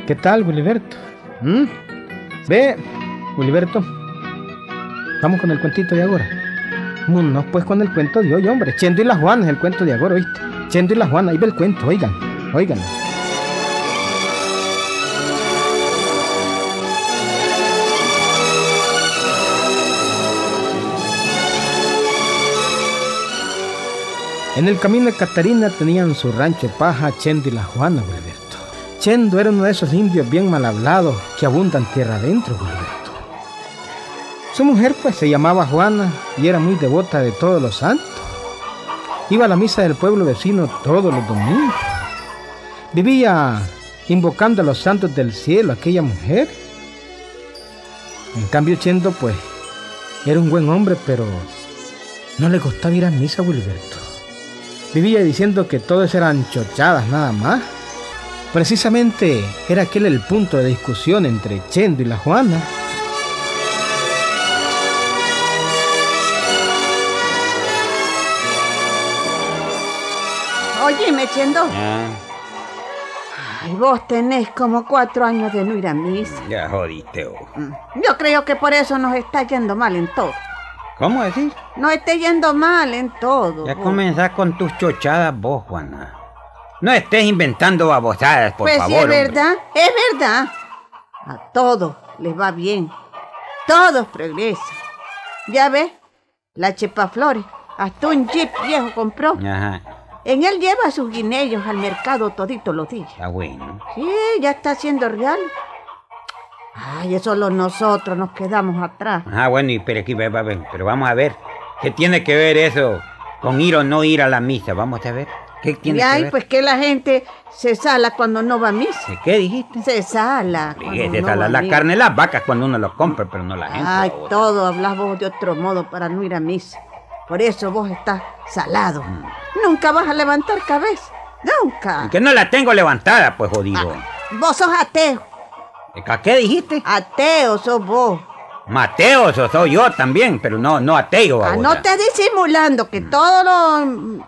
¿Qué tal, Wiliberto? Ve, Wiliberto, vamos con el cuentito de ahora. No, pues con el cuento de hoy, hombre. Chendo y la Juana es el cuento de ahora, ¿oíste? Chendo y la Juana, ahí ve el cuento, oigan. En el camino de Catarina tenían su rancho de paja Chendo y la Juana, Wiliberto. Chendo era uno de esos indios bien mal hablados que abundan tierra adentro, Wiliberto. Su mujer pues se llamaba Juana y era muy devota de todos los santos. Iba a la misa del pueblo vecino todos los domingos. Vivía invocando a los santos del cielo aquella mujer. En cambio Chendo pues era un buen hombre, pero no le gustaba ir a misa, Wiliberto. Vivía diciendo que todos eran chochadas nada más. Precisamente era aquel el punto de discusión entre Chendo y la Juana. Óyeme, Chendo. Ay, vos tenés como 4 años de no ir a misa. Ya jodiste vos. Yo creo que por eso nos está yendo mal en todo. ¿Cómo decís? Nos está yendo mal en todo. Ya vos. comenzás con tus chochadas vos, Juana. No estés inventando babosadas, por pues favor. sí, es hombre. verdad. A todos les va bien. Todos progresan. Ya ves, la Chepa Flores, hasta un jeep viejo compró. Ajá, En él lleva sus guineos al mercado toditos los días. está bueno. Sí, ya está siendo real. Ay, solo nosotros nos quedamos atrás. Ajá, bueno, y pero aquí, pero vamos a ver. ¿Qué tiene que ver eso con ir o no ir a la misa? Vamos a ver. ¿Qué tiene Y que ay, ver? pues que la gente se sala cuando no va a misa. ¿Qué dijiste? Se sala. cuando Se no sala va a la misa. carne de las vacas cuando uno lo compra, pero no la gente. Ay, babota. todo hablas vos de otro modo para no ir a misa. Por eso vos estás salado. Nunca vas a levantar cabeza. Nunca. Que no la tengo levantada, pues, jodido. Vos sos ateo. ¿Qué dijiste? Ateo sos vos. Mateo, eso soy yo también, pero no ateo. Ah, babota. no estés disimulando que todo lo...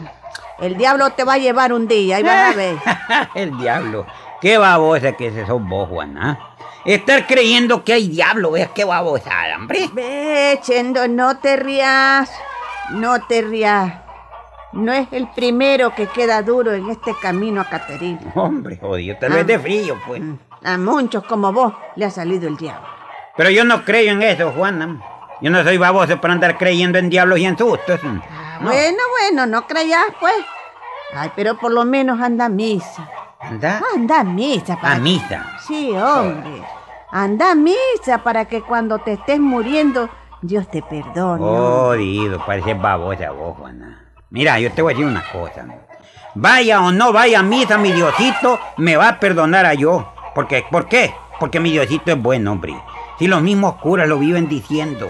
El diablo te va a llevar un día y vas a ver. El diablo. Qué babosa que ese sos vos, Juana. Estar creyendo que hay diablo, veas qué babosada, hombre. Ve, Chendo, no te rías. No te rías. No es el primero que queda duro en este camino a Catarina. Hombre, jodido, tal vez de frío, pues. A muchos como vos le ha salido el diablo. Pero yo no creo en eso, Juana. Yo no soy baboso para andar creyendo en diablos y en sustos. No. Bueno, no creas, pues. Ay, pero por lo menos anda a misa. ¿Anda? Anda a misa. A misa. Sí, hombre. Anda a misa para que cuando te estés muriendo, Dios te perdone. Jodido, parece babosa vos, Juana. Mira, yo te voy a decir una cosa. Vaya o no vaya a misa, mi Diosito me va a perdonar a yo. ¿Por qué? Porque mi Diosito es bueno, hombre. Si los mismos curas lo viven diciendo.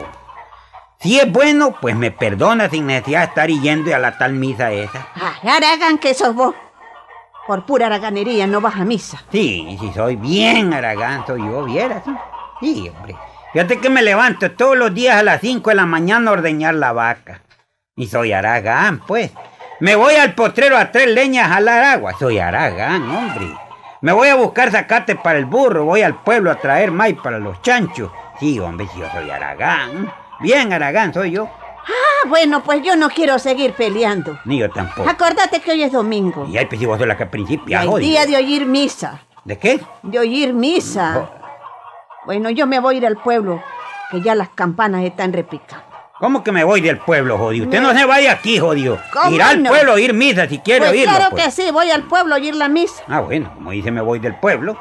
Si es bueno, pues me perdona sin necesidad de estar yendo a la tal misa esa. Ay, Aragán, que sos vos. Por pura haraganería no vas a misa. Sí, soy bien aragán, soy yo, vieras. Sí, hombre. Fíjate que me levanto todos los días a las 5 de la mañana a ordeñar la vaca. Y soy aragán, pues. Me voy al potrero a 3 leñas a jalar agua. Soy aragán, hombre. Me voy a buscar zacate para el burro. Voy al pueblo a traer maíz para los chanchos. Sí, hombre, sí, yo soy aragán. Bien aragán soy yo. Ah, bueno, pues yo no quiero seguir peleando. Ni yo tampoco. Acordate que hoy es domingo. Y ahí pues si vos sos la que principia, Hay jodido. día de oír misa. ¿De qué? De oír misa. Bueno, yo me voy a ir al pueblo, que ya las campanas están repicando. ¿Cómo que me voy del pueblo, jodido? Usted no se vaya aquí, jodido. ¿Cómo Ir al no? pueblo a oír misa si quiere Pues oírlo. claro pues. que sí, voy al pueblo a oír la misa. Ah, bueno, como dice me voy del pueblo.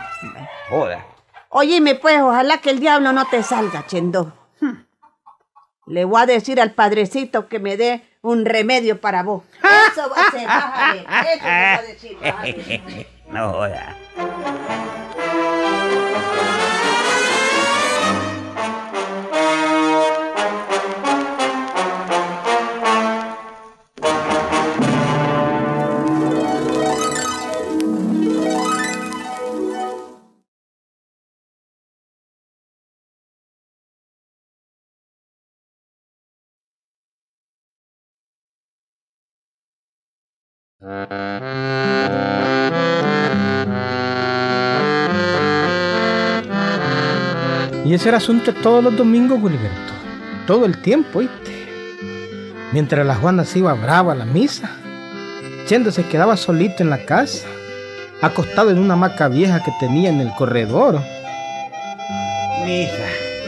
Joda. Óyeme, pues, ojalá que el diablo no te salga, Chendo. Le voy a decir al padrecito que me dé un remedio para vos. Eso va a ser, vas a ver. Eso le voy a decir, vas a ver. No joda. Y ese era asunto todos los domingos, Wilberto. Todo el tiempo, ¿oíste? Mientras la Juana se iba brava a la misa, Chendo se quedaba solito en la casa, acostado en una hamaca vieja que tenía en el corredor. Misa,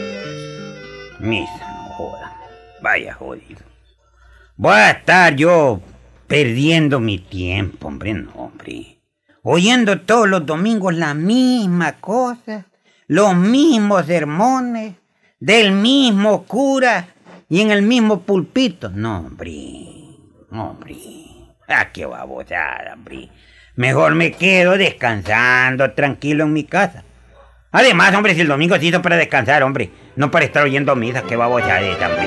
no joda. Vaya jodido. Voy a estar yo perdiendo mi tiempo, hombre, no, hombre. Oyendo todos los domingos la misma cosa, los mismos sermones, del mismo cura y en el mismo pulpito. No, hombre. Ah, qué babosada, hombre. Mejor me quedo descansando tranquilo en mi casa. Además, hombre, si el domingo se hizo para descansar, hombre, no para estar oyendo misas, qué babosada esa, hombre.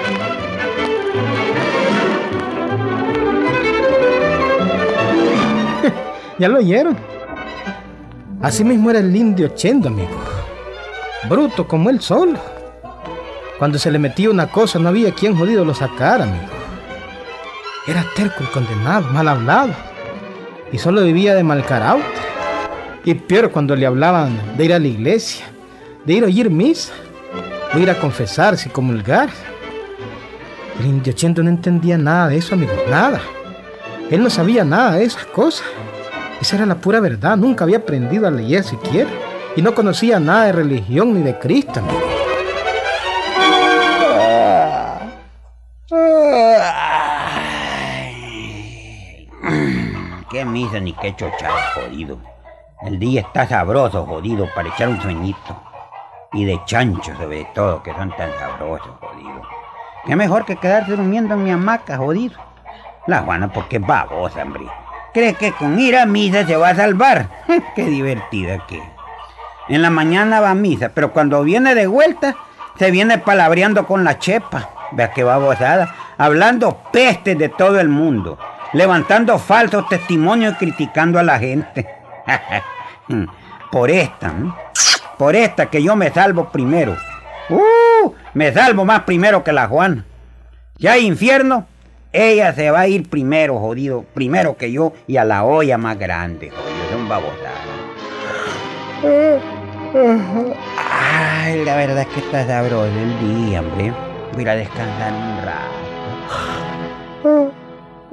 ¿Ya lo oyeron? Así mismo era el indio Chendo, amigo. Bruto como él solo. Cuando se le metía una cosa no había quien jodido lo sacara, amigo. Era terco el condenado, mal hablado. Y solo vivía de mal carácter. Y peor cuando le hablaban de ir a la iglesia, de ir a oír misa, o ir a confesarse y comulgar. El indio Chendo no entendía nada de eso, amigo, nada. Él no sabía nada de esas cosas. Esa era la pura verdad, nunca había aprendido a leer siquiera. Y no conocía nada de religión ni de Cristo, amigo. Qué misa ni qué chochada, jodido. El día está sabroso, jodido, para echar un sueñito. Y de chancho, sobre todo, que son tan sabrosos, jodido. Qué mejor que quedarse durmiendo en mi hamaca, jodido. La Juana, porque es babosa, hombre. Cree que con ir a misa se va a salvar. Qué divertida que. En la mañana va a misa, pero cuando viene de vuelta, se viene palabreando con la chepa. Vea qué babosada. Hablando pestes de todo el mundo. Levantando falsos testimonios y criticando a la gente. Por esta que yo me salvo primero. Me salvo más primero que la Juana. Ya hay infierno, ella se va a ir primero, jodido. Primero que yo y a la olla más grande, jodido. Son babosadas. Ay, la verdad es que está sabroso el día, hombre. Voy a ir a descansar un rato.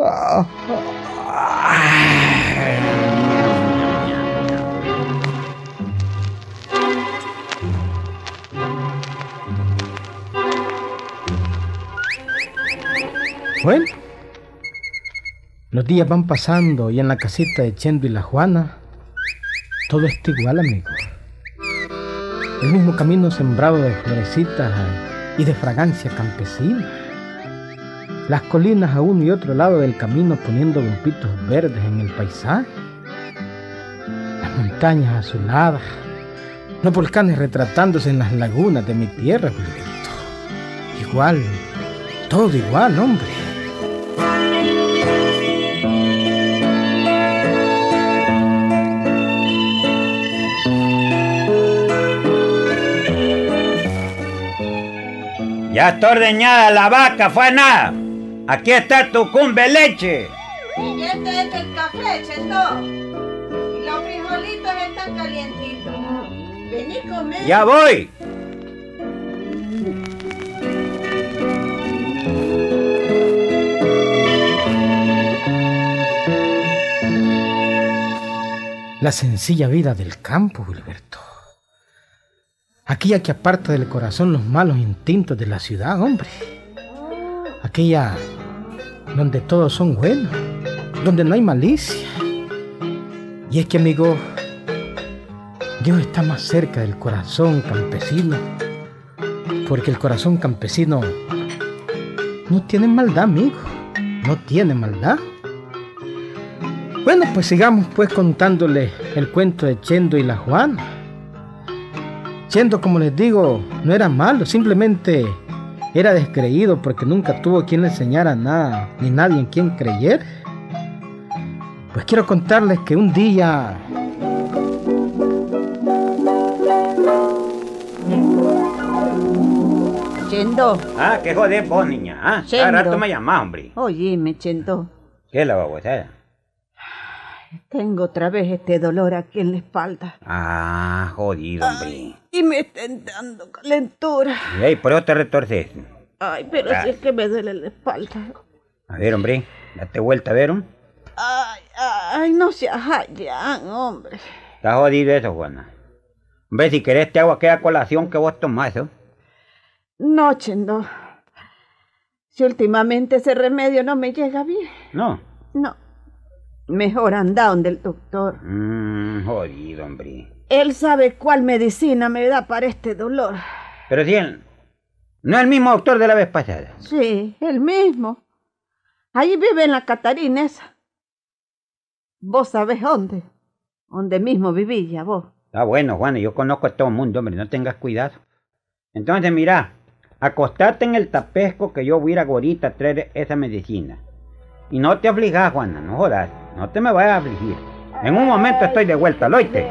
Bueno, los días van pasando y en la casita de Chendo y la Juana todo está igual, amigo. El mismo camino sembrado de florecitas y de fragancia campesina. Las colinas a uno y otro lado del camino poniendo lumpitos verdes en el paisaje. Las montañas azuladas. Los volcanes retratándose en las lagunas de mi tierra, Wilberto. Igual, todo igual, hombre. Ya está ordeñada la vaca, fue nada. Aquí está tu cumbe leche. Y este es el café, Chendo. Y los frijolitos están calientitos. Vení a comer. Ya voy. La sencilla vida del campo, Wilberto. Aquella que aparta del corazón los malos instintos de la ciudad, hombre. Aquella donde todos son buenos, donde no hay malicia. Y es que, amigo, Dios está más cerca del corazón campesino, porque el corazón campesino no tiene maldad, amigo, no tiene maldad. Bueno, pues sigamos pues contándole el cuento de Chendo y la Juana. Chendo, como les digo, no era malo, simplemente era descreído porque nunca tuvo quien le enseñara nada, ni nadie en quien creyera. Pues quiero contarles que un día... Chendo. Ah, qué joder vos, niña. Ah, cada rato me llamás, hombre. Óyeme, Chendo. ¿Qué es la babosada? Tengo otra vez este dolor aquí en la espalda. Ah, jodido, hombre. Y me están dando calentura. Ey, por eso te retorces. Ay, pero si es que me duele la espalda. A ver, hombre, date vuelta, a ver. Ay, no seas allá, hombre. Está jodido eso, Juana. Hombre, si querés te hago aquella colación que vos tomás, ¿eh? No, Chendo. Si últimamente ese remedio no me llega bien. No. No. Mejor anda donde el doctor. Jodido, hombre. Él sabe cuál medicina me da para este dolor. Pero si él no es el mismo doctor de la vez pasada. Sí, el mismo. Ahí vive en la Catarina esa. ¿Vos sabés dónde? Donde mismo vivía vos. Ah, bueno, Juana, yo conozco a todo el mundo, hombre, no tengas cuidado. Entonces, mira, acostate en el tapesco que yo voy a ir ahorita a traer esa medicina. Y no te aflijas, Juana, no jodas, no te me vayas a afligir. En un momento estoy de vuelta, ¿lo oíste?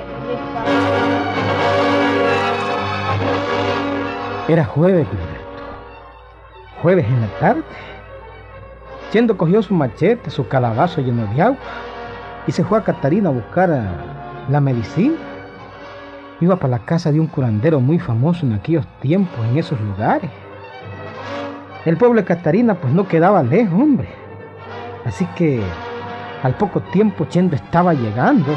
Era jueves, Gilberto. Jueves en la tarde. Chendo cogió su machete, su calabazo lleno de agua y se fue a Catarina a buscar la medicina. Iba para la casa de un curandero muy famoso en aquellos tiempos, en esos lugares. El pueblo de Catarina pues no quedaba lejos, hombre. Así que al poco tiempo Chendo estaba llegando.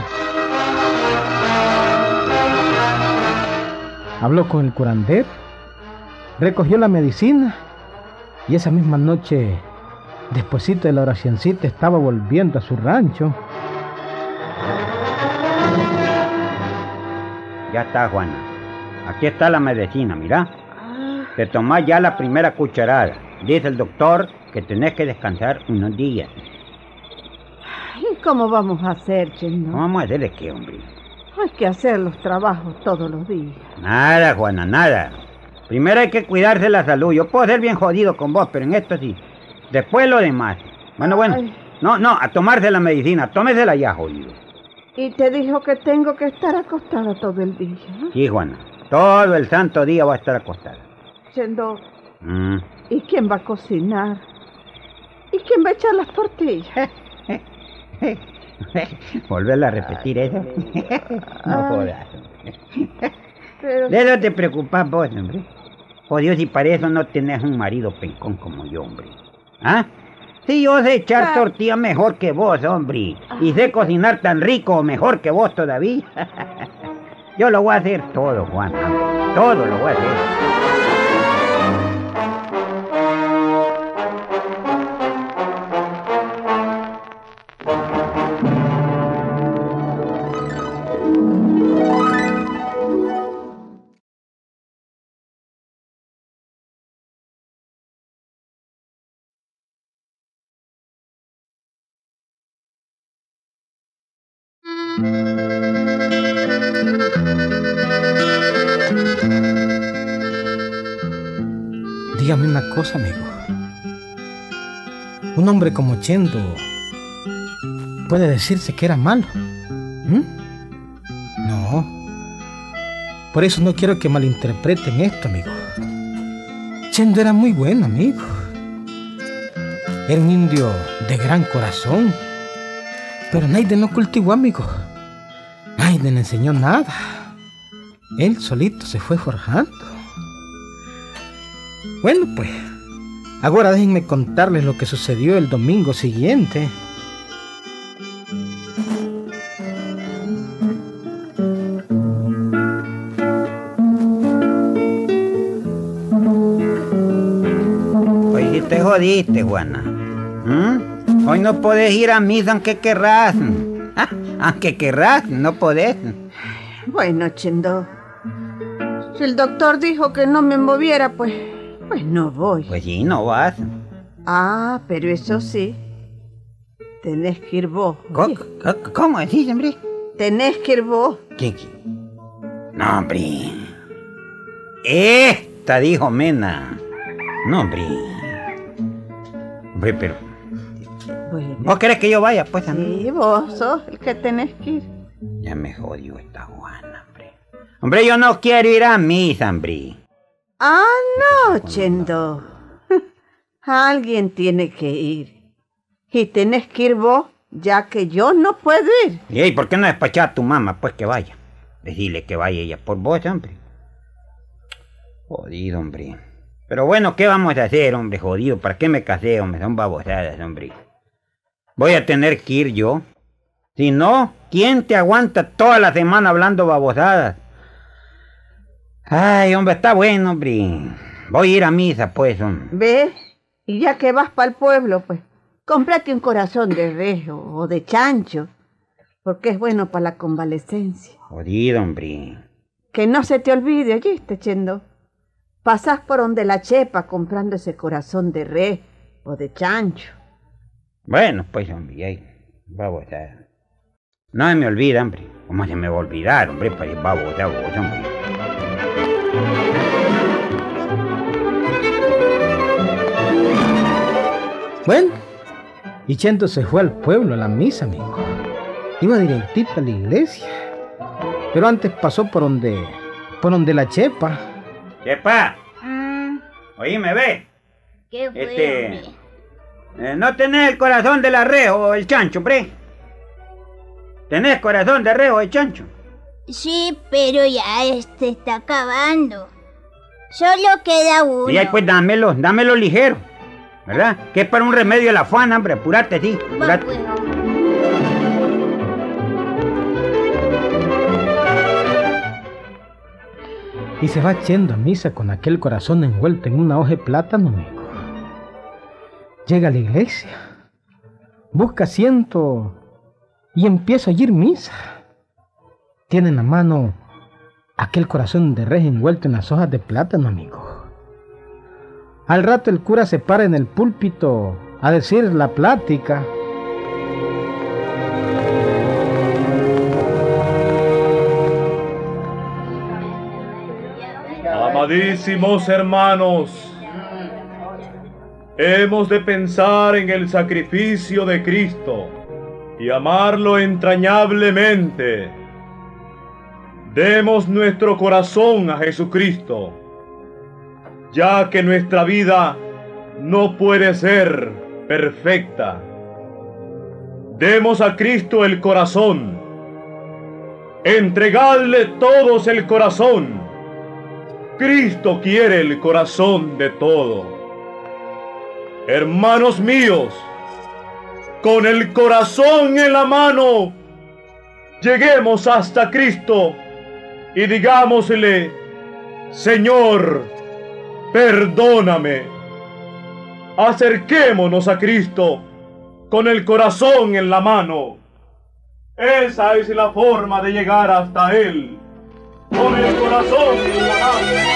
Habló con el curandero, recogió la medicina y esa misma noche, despuesito de la oracioncita, estaba volviendo a su rancho. Ya está, Juana. Aquí está la medicina, mira. Te tomás ya la primera cucharada. Dice el doctor que tenés que descansar unos días. ¿Y cómo vamos a hacer, Chendo? ¿No vamos a hacerle qué, hombre? Hay que hacer los trabajos todos los días. Nada, Juana, nada. Primero hay que cuidarse la salud. Yo puedo ser bien jodido con vos, pero en esto sí. Después lo demás. Bueno. Ay. No, a tomarse la medicina. Tómesela ya, jodido. Y te dijo que tengo que estar acostada todo el día, ¿no? Sí, Juana. Todo el santo día va a estar acostada. Chendo, ¿y quién va a cocinar? ¿Y quién va a echar las tortillas? ¿Volverla a repetir eso? No jodas. Pero... De eso te preocupas vos, hombre. Por Dios, y para eso no tenés un marido pencón como yo, hombre. ¿Ah? Si yo sé echar tortilla mejor que vos, hombre. Y sé cocinar tan rico o mejor que vos todavía. Yo lo voy a hacer todo, Juan. Todo lo voy a hacer. Dígame una cosa, amigo. Un hombre como Chendo puede decirse que era malo. No. Por eso no quiero que malinterpreten esto, amigo. Chendo era muy bueno, amigo. Era un indio de gran corazón. Pero nadie lo cultivó, amigo. Nadie le enseñó nada. Él solito se fue forjando. Bueno, pues, ahora déjenme contarles lo que sucedió el domingo siguiente. Hoy sí te jodiste, Juana. Hoy no podés ir a misa aunque querrás. Aunque querrás, no podés. Bueno, Chendo, si el doctor dijo que no me moviera, pues no voy. Pues sí, no vas. Ah, pero eso sí, tenés que ir vos. ¿Cómo decís, hombre? Tenés que ir vos. ¿Qué? No, hombre. Esta dijo Mena. No, hombre. Hombre, pero... Bueno. ¿Vos querés que yo vaya, pues? Sí, vos sos el que tenés que ir. Ya me jodió esta Juana, hombre. Hombre, yo no quiero ir a misa, hombre. Ah, no, Chendo. Alguien tiene que ir. Y tenés que ir vos ya que yo no puedo ir. ¿Y por qué no despachar a tu mamá? Pues que vaya. Decirle que vaya ella por vos, hombre. Jodido, hombre. Pero bueno, ¿qué vamos a hacer, hombre? Jodido, ¿para qué me casé, hombre? Son babosadas, hombre. Voy a tener que ir yo. Si no, ¿quién te aguanta toda la semana hablando babosadas? Ay, hombre, está bueno, hombre. Voy a ir a misa, pues, hombre. Ve, y ya que vas para el pueblo, pues, cómprate un corazón de res o de chancho, porque es bueno para la convalecencia. Jodido, hombre. Que no se te olvide, ¿oíste, Chendo? Pasás por donde la chepa comprando ese corazón de res o de chancho. Bueno, pues, hombre, ahí, babosadas. No se me olvida, hombre. ¿Cómo se me va a olvidar, hombre? Para ir babosadas, hombre. Bueno, y Chendo se fue al pueblo a la misa, amigo. Iba directito a la iglesia. Pero antes pasó por donde la chepa. Chepa, oíme, ve. ¿Qué fue, hombre? ¿No tenés el corazón de la res o el chancho, hombre? ¿Tenés corazón de res o de chancho? Sí, pero ya está acabando. Solo queda uno. Y ahí pues dámelo ligero, ¿verdad? Que es para un remedio de la afán, hombre, apurate, sí, Va, apurate. pues, hombre. Y se va Chendo a misa con aquel corazón envuelto en una hoja de plátano, amigo. Llega a la iglesia, busca asiento y empieza a oír misa. Tiene en la mano aquel corazón de res envuelto en las hojas de plátano, amigo. Al rato el cura se para en el púlpito a decir la plática. Amadísimos hermanos, hemos de pensar en el sacrificio de Cristo y amarlo entrañablemente. Demos nuestro corazón a Jesucristo, ya que nuestra vida no puede ser perfecta. Demos a Cristo el corazón, entregadle todos el corazón. Cristo quiere el corazón de todo. Hermanos míos, con el corazón en la mano, lleguemos hasta Cristo y digámosle: Señor, perdóname. Acerquémonos a Cristo con el corazón en la mano. Esa es la forma de llegar hasta Él, con el corazón en la mano.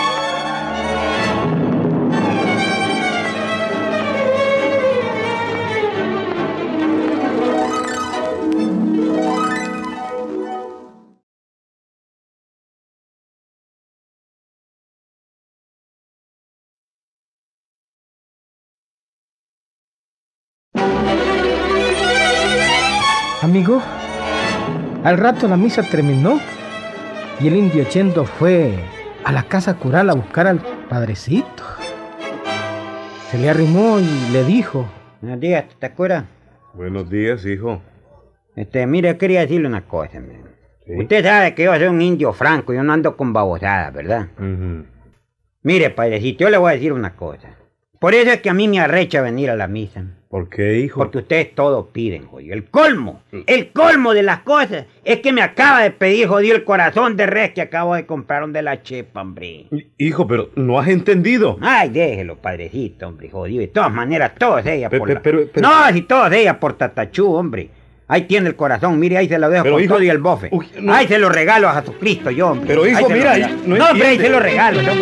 Amigo, al rato la misa terminó y el indio Chendo fue a la casa cural a buscar al padrecito. Se le arrimó y le dijo: Buenos días, ¿te acuerdas? Buenos días, hijo. Mire, yo quería decirle una cosa, man. ¿Sí? Usted sabe que yo soy un indio franco, yo no ando con babosadas, ¿verdad? Mire, padrecito, yo le voy a decir una cosa. Por eso es que a mí me arrecha venir a la misa. ¿Por qué, hijo? Porque ustedes todo piden, jodido. El colmo de las cosas es que me acaba de pedir, jodido, el corazón de res que acabo de comprar de la chepa, hombre. Hijo, pero no has entendido. Ay, déjelo, padrecito, hombre, jodido. De todas maneras, todos ellas por la... pero- No, si todos ellas por Tatachú, hombre. Ahí tiene el corazón, mire, ahí se lo dejo Pero, con hijo, todo y el bofe. uy, no. Ahí se lo regalo a Jesucristo, yo, hombre. Pero, hijo, Ahí se lo mira, regalo. no No, hombre, ahí entiende. se lo regalo, no,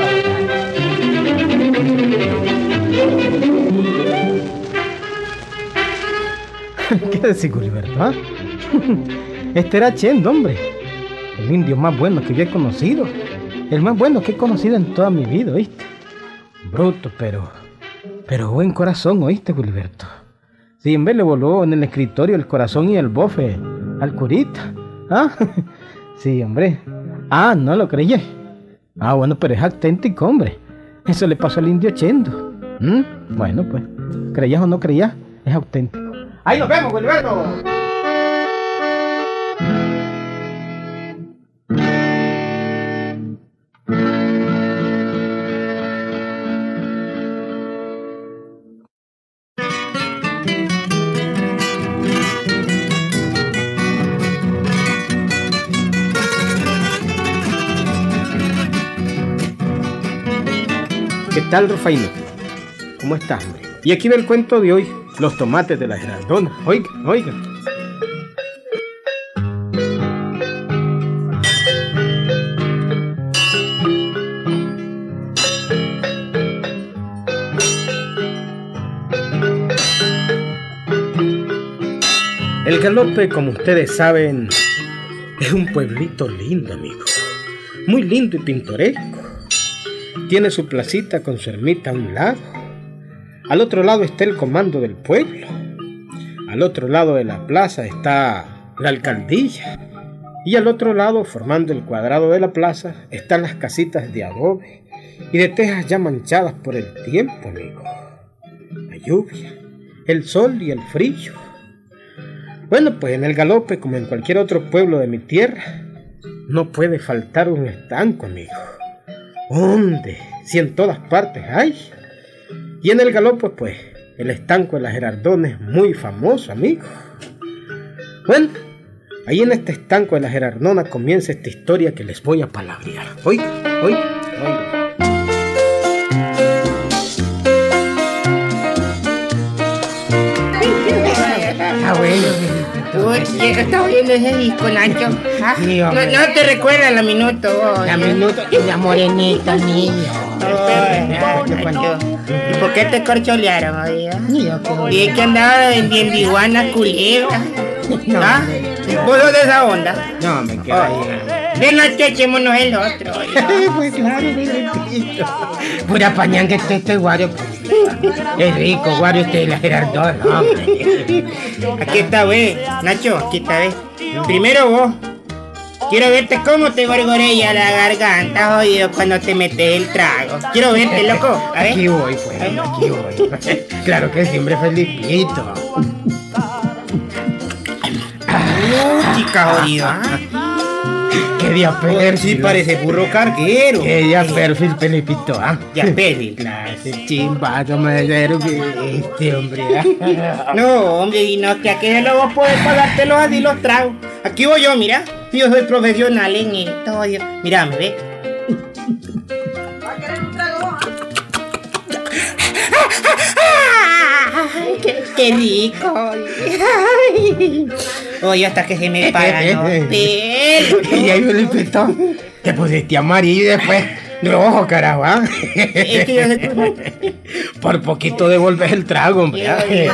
¿Qué decís, Gulliverto, ah? Este era Chendo, hombre. El indio más bueno que yo he conocido. El más bueno que he conocido en toda mi vida, ¿oíste? Bruto, pero buen corazón, ¿oíste, Gulliverto? Sí, en vez le voló en el escritorio el corazón y el bofe al curita. ¿Ah? Sí, hombre. Ah, no lo creyé. Ah, bueno, pero es auténtico, hombre. Eso le pasó al indio Chendo. Bueno, pues, creías o no creías, es auténtico. Ahí nos vemos, Gilberto. ¿Qué tal, Rufaino? ¿Cómo estás, hombre? Y aquí ve el cuento de hoy, los tomates de la Gerardona. Oiga, oiga. El Galope, como ustedes saben, es un pueblito lindo, amigo. Muy lindo y pintoresco. Tiene su placita con su ermita a un lado. Al otro lado está el comando del pueblo. Al otro lado de la plaza está la alcaldía. Y al otro lado, formando el cuadrado de la plaza, están las casitas de adobe y de tejas ya manchadas por el tiempo, amigo. La lluvia, el sol y el frío. Bueno, pues en el Galope, como en cualquier otro pueblo de mi tierra, no puede faltar un estanco, amigo. ¿Dónde? Si en todas partes hay. Y en el Galope, pues, el estanco de la Gerardona es muy famoso, amigo. Bueno, ahí en este estanco de la Gerardona comienza esta historia que les voy a palabrear. Oiga, oiga, oiga. Bueno, ¿estás oyendo ese disco, Nacho? ¿Ah? Sí, no te recuerdas la minuto, vos. La minuto y la morenita, niño. Nacho. ¿Y por qué te corcholearon, oiga? ¿Y es que andaba vendiendo iguanas culebras? ¿Ah? ¿Vos sos de esa onda? No, me queda ahí. De Nacho, echémonos el otro, oiga. Pues claro, pura pañán que este guario. Es rico, guario, este de la Gerardona, hombre. Aquí está, güey. Nacho, aquí está, güey. Primero vos. Quiero verte cómo te gorgorea la garganta, oído, cuando te metes el trago. Quiero verte, loco. A ver. Aquí voy, pues, aquí voy. Claro que siempre Felipito. Chica jodida. Qué día perfil. Sí, parece burro carguero. Qué día perfil, Felipito, ¿ah? Ya perfil. Claro, ese chimbazo me este hombre. No, hombre, y no, que aquello vos podés pagártelo así los tragos. Aquí voy yo, mira. Yo soy profesional en esto. Mira, me ve. Qué rico. Oye, hasta que se me paran los pelos. Y ahí, Felipito, te pusiste amarillo y después rojo, carajo, ¿ah? Es que yo sé. Por poquito devolves el trago, hombre.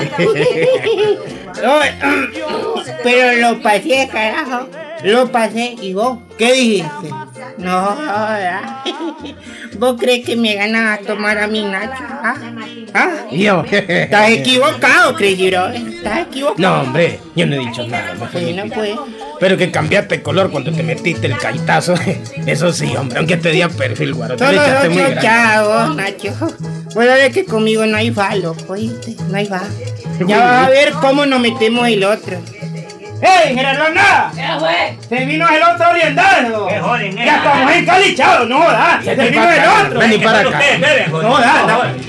Pero lo pasé, carajo. Lo pasé. ¿Y vos? ¿Qué dijiste? No, ¿verdad? ¿Vos crees que me ganas a tomar a mi Nacho? ¿Ah? ¿Ah? Yo. Estás equivocado, Crazy Bro. Estás equivocado. No, hombre, yo no he dicho nada. No, Bueno, pues. Pero que cambiaste el color cuando te metiste el caitazo. Eso sí, hombre, aunque te di a perfil, guaro. Te Solo le echaste los muy grande. chavos, Nacho. Bueno, es que conmigo no hay falo, oíste. No hay falo. Ya vas a ver cómo nos metemos el otro. ¡Ey, Gerardona! ¿Qué fue? ¡Se vino el otro orientado! ¡Qué joden, ¡Ya estamos encalichados! ¡No jodas! ¡Se vino el otro! Vení para acá. ¡No jodas!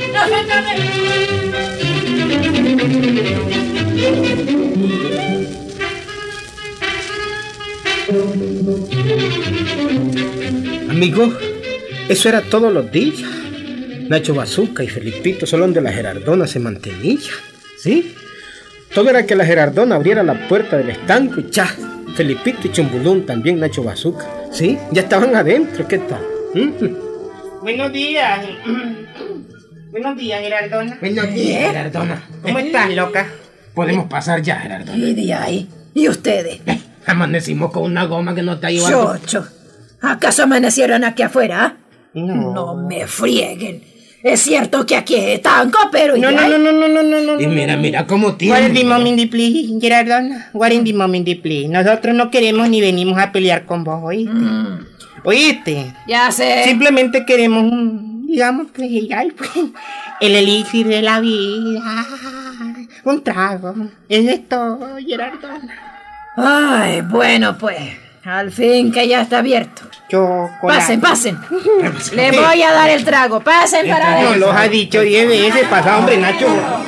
Amigo, eso era todos los días. Nacho Bazooka y Felipito solo donde la Gerardona se mantenía, ¿sí? Todo era que la Gerardona abriera la puerta del estanco y ¡chá! Felipito y Chumbulún, también Nacho Bazooka, ¿sí? Ya estaban adentro, ¿qué tal? Buenos días. Buenos días, Gerardona. Buenos días, Gerardona. ¿Cómo estás, loca? Podemos pasar ya, Gerardona. ¿Y de ahí? ¿Y ustedes? Amanecimos con una goma que nos está llevando. Chocho. ¿Acaso amanecieron aquí afuera? No. No me frieguen. Es cierto que aquí es estanco, pero... No. Y mira cómo What in tiene. the moment in the plea, Gerardona? What in the moment in the plea? Nosotros no queremos ni venimos a pelear con vos, ¿oíste? ¿Oíste? Ya sé. Simplemente queremos, digamos, que pues, el elixir de la vida. Un trago. Es esto, Gerardona. Ay, bueno, pues. Al fin que ya está abierto. Chocolate. Pasen. Le voy a dar el trago. Pasen para No adentro. los ha dicho 10 veces. Pasa, hombre, Nacho.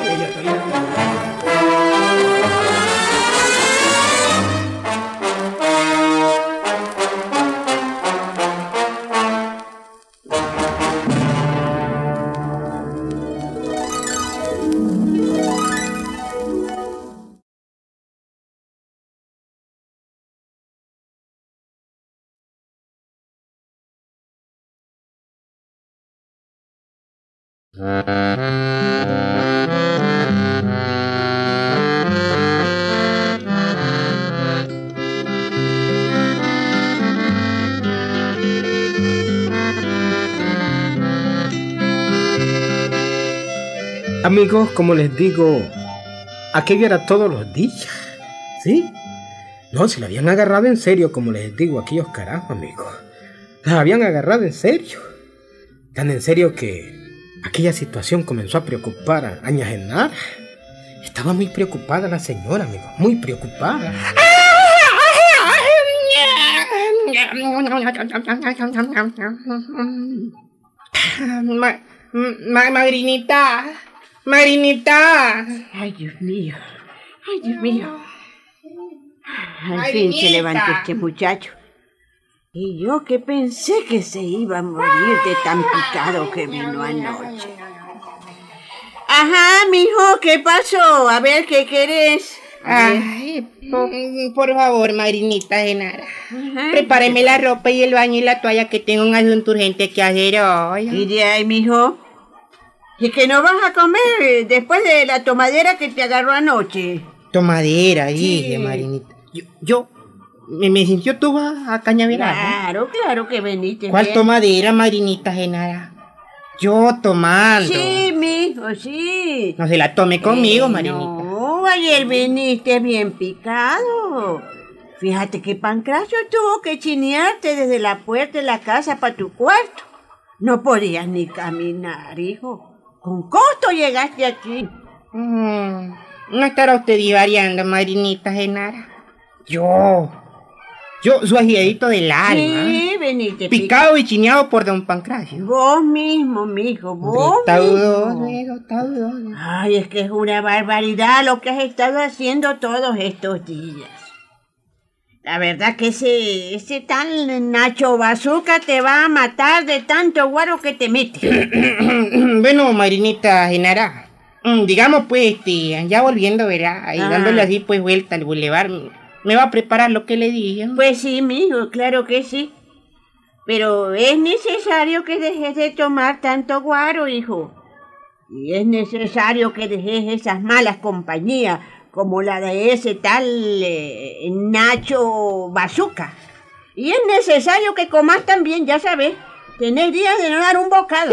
Amigos, como les digo, aquello era todos los días, ¿sí? No, se la habían agarrado en serio, como les digo, aquellos carajos, amigos. La habían agarrado en serio. Tan en serio que aquella situación comenzó a preocupar a Aña Genara. Estaba muy preocupada la señora, amigos, muy preocupada. Madrinita. Ay, Dios mío. Al fin se levantó este muchacho. Y yo que pensé que se iba a morir de tan picado que vino anoche. Ajá, mijo, ¿qué pasó? A ver, ¿qué querés? Ay, por favor, madrinita Genara. Prepáreme la ropa y el baño y la toalla, que tengo un asunto urgente que hacer hoy. Y de ahí, mijo. ¿Y que no vas a comer después de la tomadera que te agarró anoche? Tomadera, dije, madrinita. Yo me sintió tú a cañaveral. Claro que veniste. ¿Cuál bien. tomadera, madrinita Genara? Yo tomando. Sí, mijo, sí. No se la tome conmigo, madrinita. No, ayer viniste bien picado. Fíjate que Pancracio tuvo que chinearte desde la puerta de la casa para tu cuarto. No podías ni caminar, hijo. Con costo llegaste aquí. No estará usted divariando, madrinita Genara. Yo, su agiadito del alma. Sí, veniste Picado y chineado por don Pancracio. Vos mismo, mijo, vos mismo. Taudón. Ay, es que es una barbaridad lo que has estado haciendo todos estos días. La verdad que ese tal Nacho Bazooka te va a matar de tanto guaro que te mete. Bueno, madrinita Genara, digamos pues, ya volviendo, ¿verdad? Y dándole así pues vuelta al bulevar, me va a preparar lo que le dije. Pues sí, mijo, claro que sí. Pero es necesario que dejes de tomar tanto guaro, hijo. Y es necesario que dejes esas malas compañías, como la de ese tal Nacho Bazooka. Y es necesario que comas también, ya sabes. Tenés días de no dar un bocado.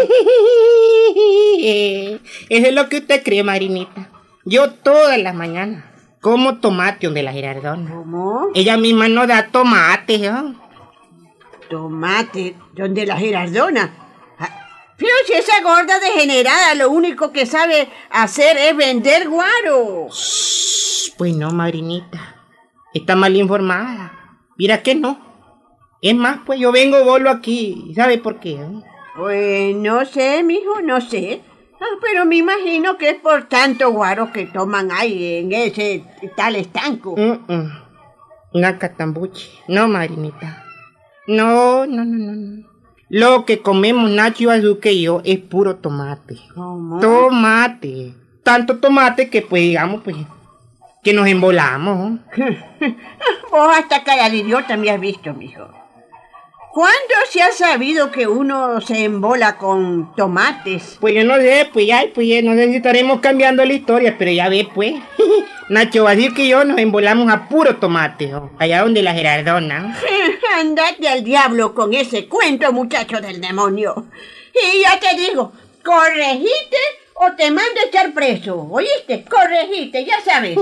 Eso es lo que usted cree, madrinita. Yo todas las mañanas como tomate donde la Gerardona. ¿Cómo? Ella misma no da tomate, ¿no? Tomate, donde la Gerardona. Pero si esa gorda degenerada lo único que sabe hacer es vender guaro. Pues no, madrinita. Está mal informada. Mira que no. Es más, pues yo vengo bolo aquí. ¿Sabe por qué? Pues no sé, mijo, no sé. Pero me imagino que es por tanto guaro que toman ahí en ese tal estanco. Una catambuche. No, madrinita. No. Lo que comemos Nacho Bazooka y yo es puro tomate. ¿Cómo? Tomate. Tanto tomate que pues digamos pues que nos embolamos. Vos hasta cara de idiota me has visto, mijo. ¿Cuándo se ha sabido que uno se embola con tomates? Pues yo no sé, pues no sé si estaremos cambiando la historia, pero ya ve pues. Nacho Bazooka y yo nos embolamos a puro tomate, ¿no? Allá donde la Gerardona. Andate al diablo con ese cuento, muchacho del demonio. Y ya te digo, corregite o te mando a echar preso. ¿Oíste? Corregite, ya sabes.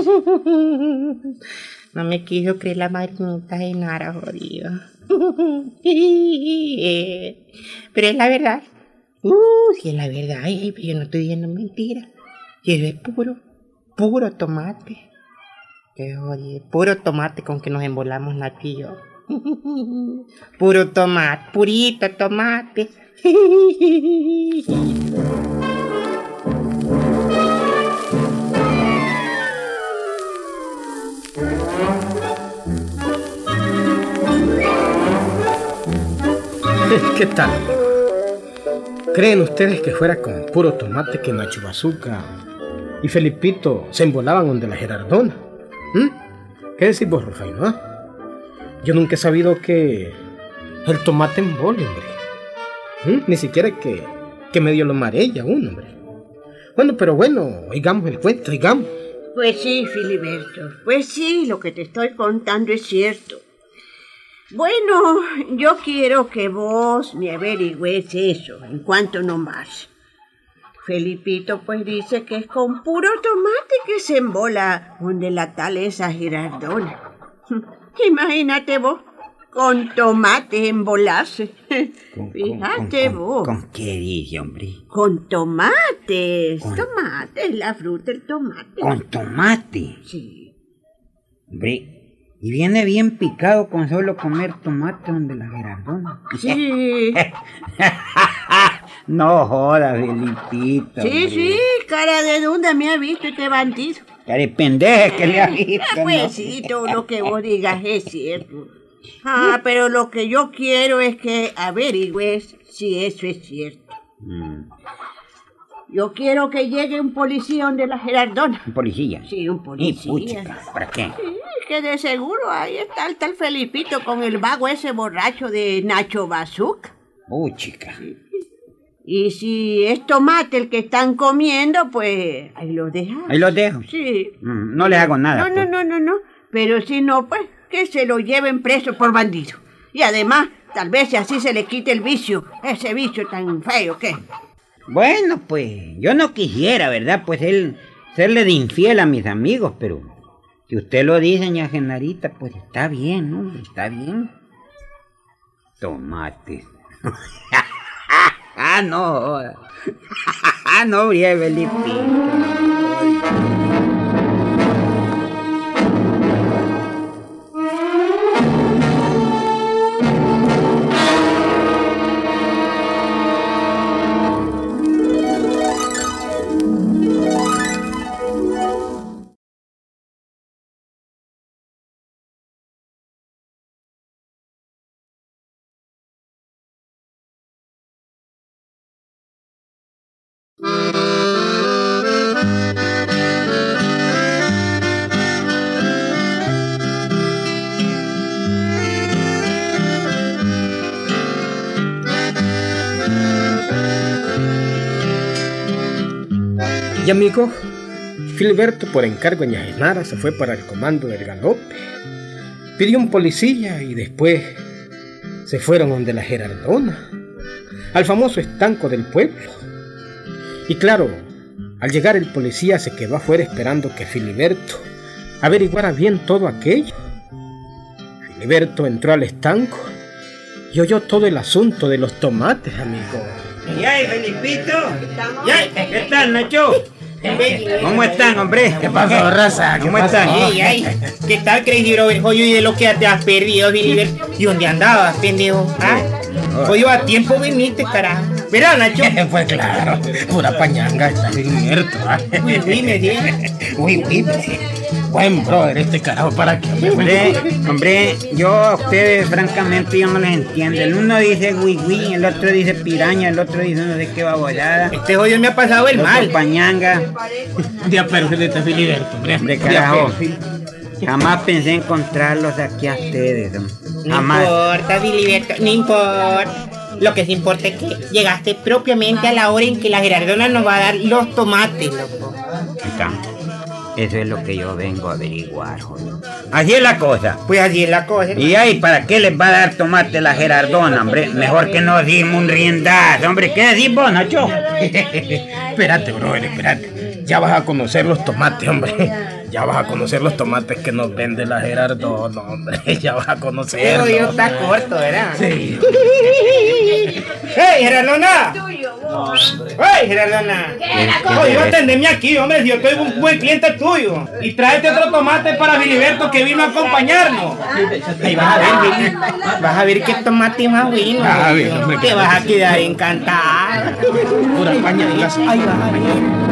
No me quiso creer la madrinita Genara, jodido. Pero es la verdad. Si es la verdad, yo no estoy diciendo mentira. Y eso es puro puro tomate. Oye, puro tomate con que nos embolamos Nacho y yo. Puro tomate, purito tomate. ¿Qué tal? ¿Creen ustedes que fuera con puro tomate que Nacho Bazooka y Felipito se embolaban donde la Gerardona? ¿Qué decís vos, Rufaino? Yo nunca he sabido que el tomate embole, hombre. Ni siquiera que medio lo marella uno, hombre. Pero bueno, oigamos el cuento, oigamos. Pues sí, Filiberto, pues sí, lo que te estoy contando es cierto. Bueno, yo quiero que vos me averigües eso, en cuanto nomás. Felipito pues dice que es con puro tomate que se embola donde la tal esa Girardona. Imagínate vos, con tomate embolarse. Fíjate vos. ¿Con qué dice, hombre? Con tomates. Tomates, la fruta, el tomate. ¿Con tomate? Sí. Hombre, y viene bien picado con solo comer tomate donde la Gerardona. Sí. No jodas, Felipito. Sí, sí, cara de dónde me ha visto este bandido. Cara de pendeja que le ha visto. Pues ¿no? sí, todo lo que vos digas es cierto. Pero lo que yo quiero es que averigües si eso es cierto. Yo quiero que llegue un policía donde la Gerardona. ¿Un policía? Sí, un policía. Y puchica, ¿para qué? Sí, que de seguro ahí está el tal Felipito con el vago ese borracho de Nacho Bazooka. Puchica. Y si es tomate el que están comiendo, pues ahí lo dejan. Ahí los dejo. Sí. No les hago nada. No. Pero si no, pues que se lo lleven preso por bandido. Y además, tal vez así se le quite el vicio, ese vicio tan feo que. Bueno, pues yo no quisiera, ¿verdad? Pues él serle de infiel a mis amigos, pero si usted lo dice, ña Genarita, pues está bien, ¿no? Está bien. Tomate. No. No, hombre, Felipito. Y amigos, Filiberto por encargo de ña Genara se fue para el comando del galope. Pidió un policía y después se fueron donde la Gerardona, al famoso estanco del pueblo. Y claro, al llegar el policía se quedó afuera esperando que Filiberto averiguara bien todo aquello. Filiberto entró al estanco y oyó todo el asunto de los tomates, amigos. ¿Y ahí, Felipito? ¿Qué tal, Nacho? ¿Cómo están, hombre? ¿Qué pasó, raza? ¿Cómo están? ¿Qué tal, Crazy Robert? Oye, ¿y de lo que te has perdido, Filiberto? ¿Y dónde andabas, pendejo? Oye, a tiempo viniste, carajo. ¿Verdad, Nacho? Pues claro, pura pañanga está Filiberto. Uy, me dice. Uy, buen brother este carajo, ¿para qué? Hombre, yo a ustedes, francamente, yo no les entiendo. El uno dice el otro dice piraña, el otro dice no sé qué babolada. Este jodido me ha pasado el mal. Pañanga. Ya perdí este Filiberto, hombre, carajo. Jamás pensé encontrarlos aquí a ustedes, hombre. Jamás. No importa, Filiberto, no importa. Lo que sí importa es que llegaste propiamente a la hora en que la Gerardona nos va a dar los tomates, loco. Eso es lo que yo vengo a averiguar, joder. Así es la cosa. Pues así es la cosa. Y ahí, ¿para qué les va a dar tomate la Gerardona, hombre? Mejor que no dimos un riendazo, hombre. ¿Qué decís vos, Nacho? Espérate, brother, espérate. Ya vas a conocer los tomates, hombre. Ya vas a conocer los tomates que nos vende la Gerardona, hombre. Ya vas a conocer. Pero yo está corto, ¿verdad? Sí. ¡Hey, Gerardona! ¡Hey, Gerardona. Oye, atendeme aquí, hombre, yo soy un buen cliente tuyo. Y tráete otro tomate para Filiberto que vino a acompañarnos. Ahí vas a ver, Billy. Vas a ver qué tomate más bueno. Te vas a quedar encantada. Pura pañaditas. Ahí vas a ver.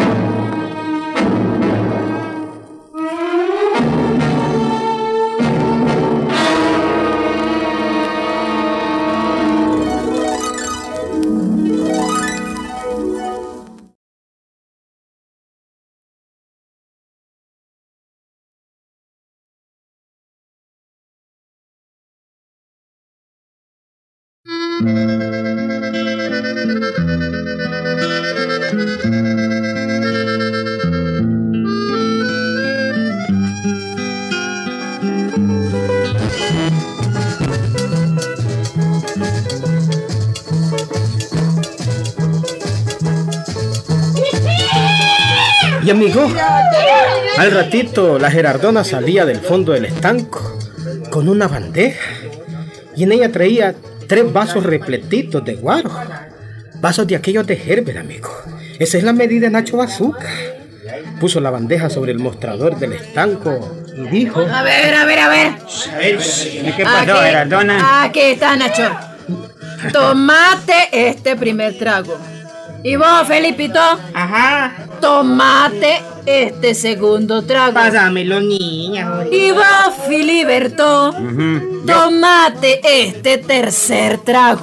Y amigo, al ratito la Gerardona salía del fondo del estanco con una bandeja y en ella traía 3 vasos repletitos de guaro. Vasos de aquellos de Herbert, amigo. Esa es la medida de Nacho Bazooka. Puso la bandeja sobre el mostrador del estanco y dijo... A ver. ¿Qué pasó, Gerardona? Aquí está, Nacho. Tomate este primer trago. Y vos, Felipito, Ajá. tomate este segundo trago. Pásamelo, niña. Y vos, Filiberto, tomate este tercer trago.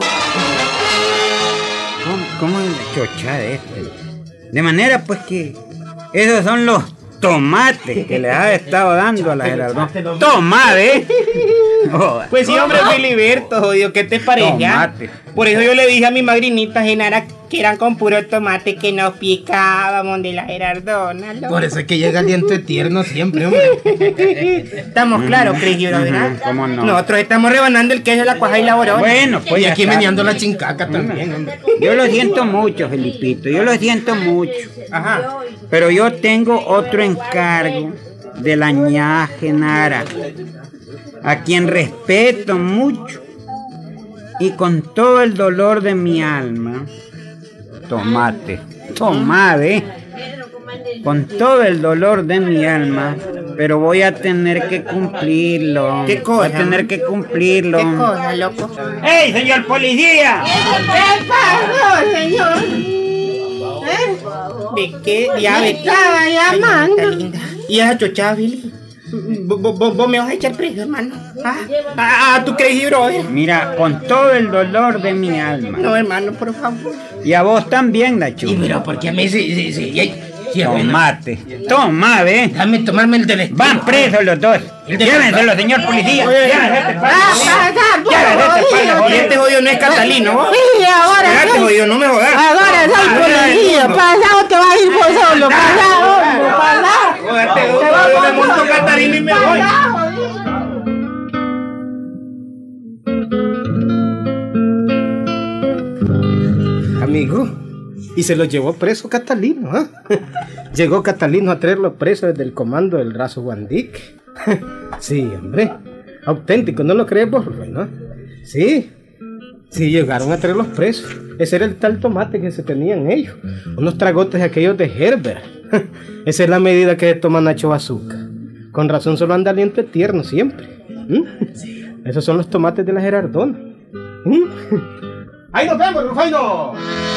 ¿Cómo es la chocha de este? De manera pues que esos son los tomates que le has estado dando a la Gerardona. ¡Tomate! Pues sí, hombre, Filiberto, jodido, ¿qué te parece? Tomate. Por eso yo le dije a mi madrinita Genara que eran con puro tomate que nos picábamos de la Gerardona. ¿No? Por eso es que llega el diente tierno siempre, hombre. Estamos claros, Crigi, ¿verdad? ¿Cómo no? Nosotros estamos rebanando el queso de la cuaja y la borona. Bueno, pues Y ya aquí está. meneando la chincaca también, hombre. Yo lo siento mucho, Felipito, yo lo siento mucho. Ajá. Pero yo tengo otro encargo de la ña Genara, a quien respeto mucho y con todo el dolor de mi alma. Tomate, con todo el dolor de mi alma, pero voy a tener que cumplirlo. ¿Qué cosa? Voy a tener que cumplirlo. ¿Qué cosa, loco? ¡Ey, señor policía! ¿Qué pasó, señor? ¿De qué diablo estaba llamando? ¿Y esa chochada, Billy? ¿Vos me vas a echar preso, hermano? ¿Tú crees, bro? Mira, con todo el dolor de mi alma. No, hermano, por favor. Y a vos también, Nacho. Y pero ¿por qué a mí sí, Tomate. Tomate. Déjame tomarme el del Van presos los dos. Llévenselo, señor policía. Y este jodido no es Catalino, ¿vos? Sí, ahora Este jodido, no me jodas. Ahora soy policía. Pasado te vas a ir vos solo. Pasado. Este jodido le monto Catalino y me voy. amigo. Y se lo llevó preso Catalino, ¿eh? Llegó Catalino a traerlo preso desde el comando del raso Guandique. Sí, hombre. Auténtico, ¿no lo crees vos, Rubén, no? Sí. Sí, llegaron a traerlos presos. Ese era el tal tomate que se tenían ellos. Unos tragotes aquellos de Herbert. Esa es la medida que toma Nacho Bazooka. Con razón solo anda aliento tierno siempre. Esos son los tomates de la Gerardona. ¡Ahí nos vemos, Rufaino!